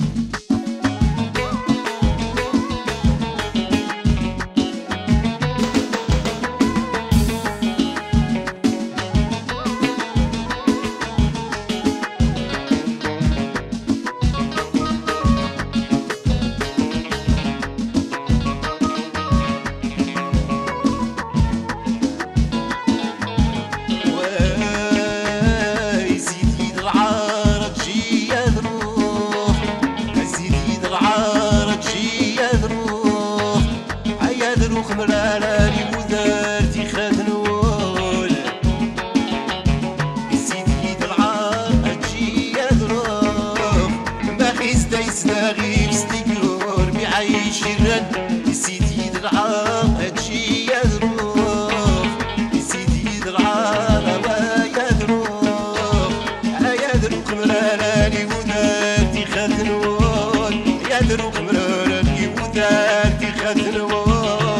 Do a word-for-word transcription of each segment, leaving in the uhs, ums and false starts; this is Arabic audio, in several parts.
خمراني ودارتي خذنول سيدي العار اجي يضرب ما خيس دايسنا غير ستيكور بعيش الرد سيدي العار اجي يضرب سيدي العار ويضرب يضرب خمراني ودارتي خذنول يضرب خمراني ودارتي خذنول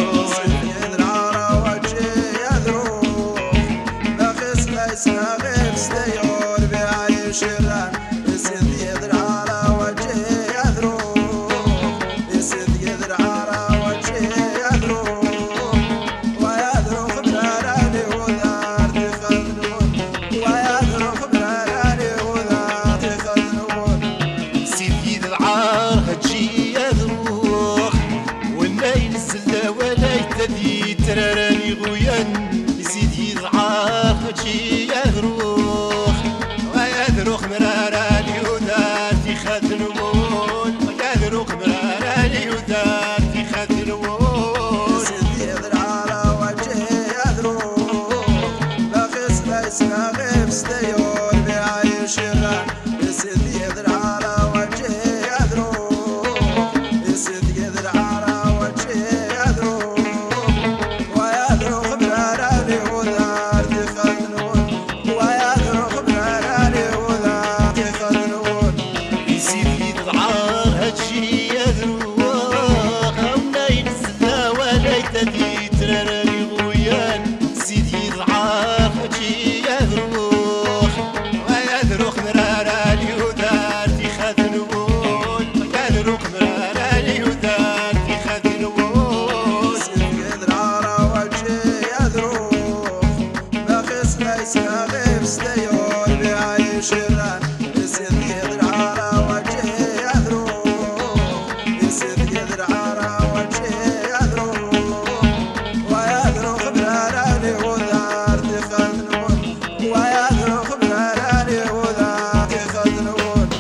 غير ستيور بعيش الران يسد يدر على وجهي يذروق يسد يدر على وجهي يذروق ويذروق براراني وذارتي خذنون ويذروق براراني وذارتي خذنون سيد يد العار هتجي يذروق والليل السلا ولا يتدي تراراني غيان سيد يد العار هتجي يذروق ويذروق مراراني ودارتي خذنون ويذروق مراراني ودارتي خذنون سيد يدر على وجهي يذروق بخس ليس غيب ستيور بعيش الران سيد يدر على وجهي يذروق سيد يدر على وجهي يذروق ويذروق مراراني ودارتي خذنون ويذروق مراراني ودارتي خذنون سيدي العار هتجي يذروق ونايل السلا ولا يتدي تراراني غويان سيدي العار هتجي يذروق ويذروق مراراني ودارتي خذنون ويذروق مراراني ودارتي خذنون سيد يدر على وجهي يذروق بخس ليس غيب ستيور بعيش الران سيد يدر على وجهي يذروق سيد يدر على وجهي يذروق ويذروق براراني ودارتي خذنون ويذروق براراني ودارتي خذنون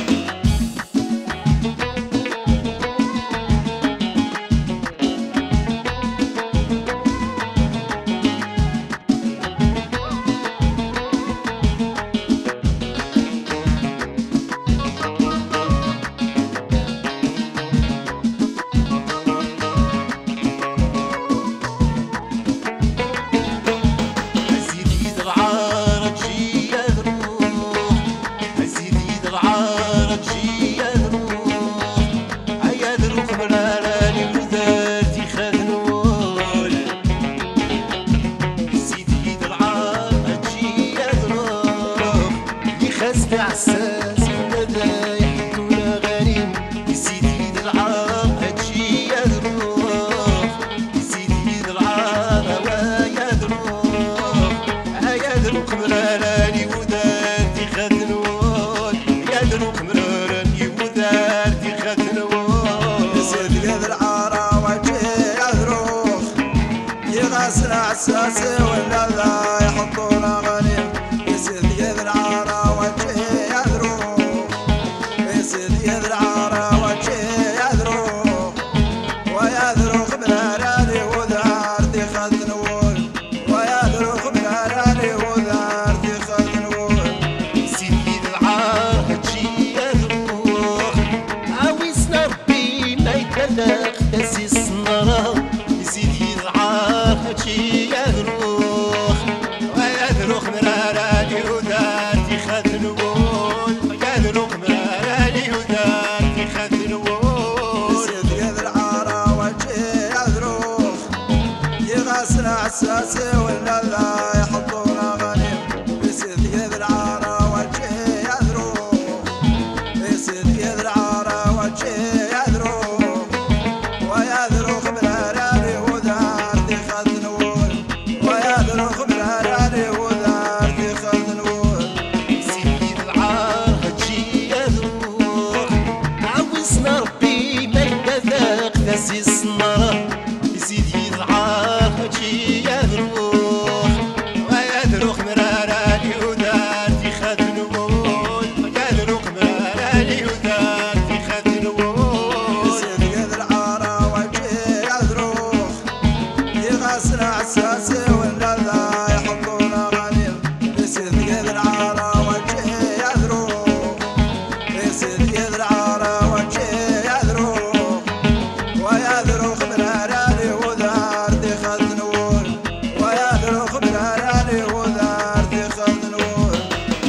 سيدي العار هتجي يذروق سيدي العار هتجي يذروق يذروق مراراني ودارتي خذنول سيدي العار هتجي يذروق يخزن عساس ولا يحطونا غريم سيدي العار هتجي يذروق سيدي العار ويذروق يذروق مراراني ودارتي خذنون يذروق مراراني ودارتي خذنون سيد يدر على وجهي يذروق يغسل عساسي ولا لا يحطونا غنيم سيد يدر على وجهي يذروق سيد يدر على وجهي يذروق ويذروق مراراني ودارتي خذنون ويذروق مراراني ودارتي خذنون سيدي العار هتجي يذروق عاوزنا ربي ما يتلاق تسيس النار سيدي العار هتجي يذروق ويذروق مراراني ودارتي خذنون ويذروق مراراني ودارتي تهزي الصنارة يزيد يدعار هاتشي يدروخ ويدروخ مراراني ودارتي خد نمول يدروخ مراراني ودارتي خد نمول يزيد يدر عارة وجهي يدروخ يغسل عساسي ولا ذا يحطونا غنيم يزيد يدر عارة وجهي يدروخ يزيد يدر عارة وجهي يدروخ ويدروخ مراراني ودارتي خد نمول ويدروخ مراراني ودارتي خد نمول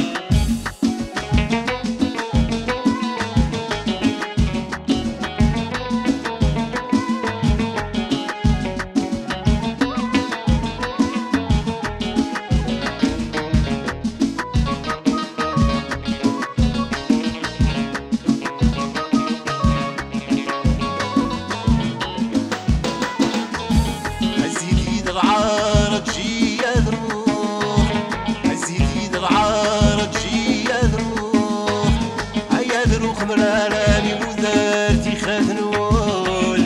عزيزي العارة تجي يدروخ عزيزي العارة تجي يدروخ هيا دروخ مراراني ودارتي خد نول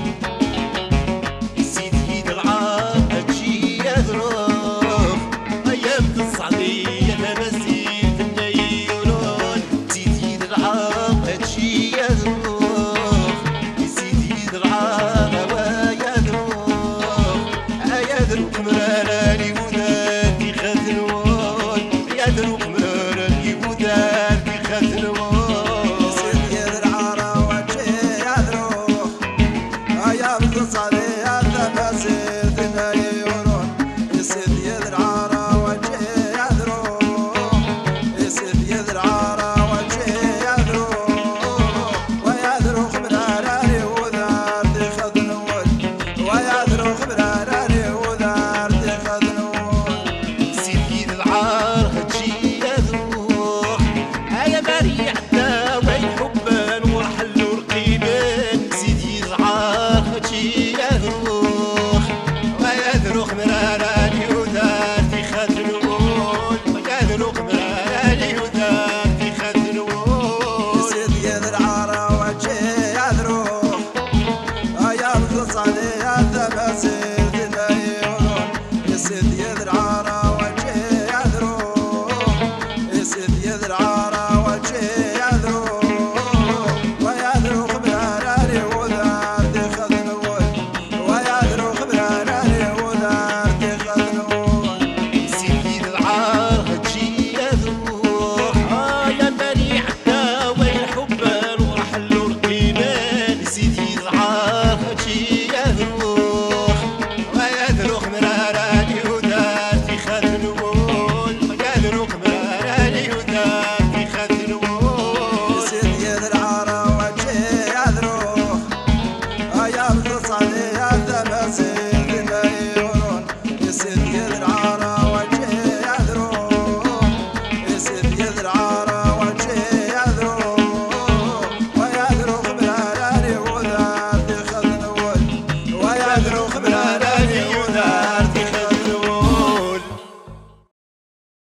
سيدي العارة تجي يدروخ أيام الصعدية تمسيت النيلون سيدي العارة تجي